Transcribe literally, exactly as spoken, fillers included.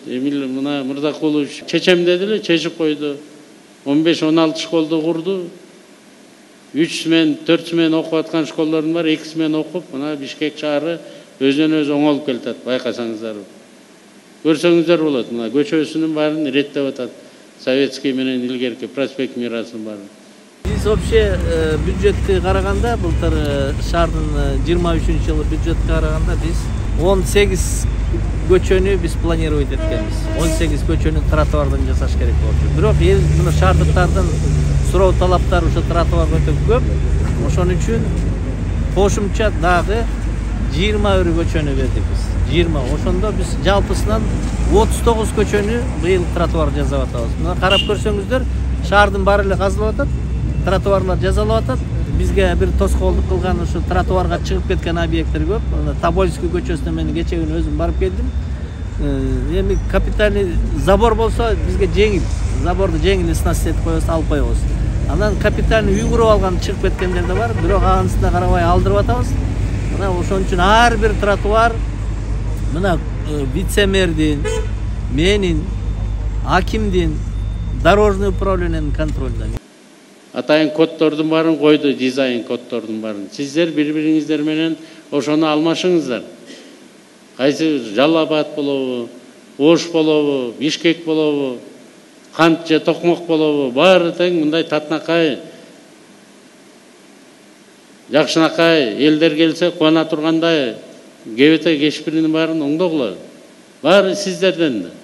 Эмил мына Мырзакулович чечем dedi, чечип койду. он беш он алты школду курду. үч мен төрт мен окуп аткан школдордун бар, эки мен окуп, мына Бишкек шаары өзүнөн өзү оңолуп келатат, байкасаңыздар. Көрсөңүздөр болот, мына көчөсүнүн баарын иреттеп атат. Советский менен илгерки проспект Мирасынын баарын. Биз вообще бюджетти караганда, былтыр шаардын жыйырма үчүнчү жылы бюджетти караганда биз он сегиз көчөнү биз планировать эткенбиз. он сегиз көчөнү тротуардан жасаш керек болчу. Бирок эл мына шаардыктардын суроо талаптары ошо тротуарга өтө көп. Ошон үчүн кошумча дагы жыйырма бир көчөнү бердик биз. жыйырма. Ошондо биз жалпысынан отуз тогуз көчөнү быйыл тротуар жасап атабыз. Мына карап көрсөңүздөр, шаардын баары эле казылып атат, тротуарлар жасалып атат. Бизге бир тоскоолдук кылган ушу тротуарга чыгып кеткен объекттер көп. Тобольский көчөсүнө мен кече күнү өзүм барып келдим. Эми капитальный забор болсо бизге жеңил. Заборду жеңил снас этип коебуз, алып коебуз. Анан капитальный үй куруп алган чыгып кеткендер да бар. Бирок анысына карабай алдырып атабыз. Мына ошон үчүн ар бир тротуар мына вице-мэрдин, менин, акимдин, дорожный управлениянын контролунда. Атайын коддордун баарын койду, дизайн коддордун баарын. Сиздер бири-бириңиздер менен ошону алмашыңыздар. Кайсы Жалал-Абад болобу, Ош болобу, Бишкек болобу, Кант же Токмок болобу, баары тең мындай татынакай, жакшынакай элдер келсе кубана тургандай, кебете кешпиринин баарын оңдогула. Баары сиздерден.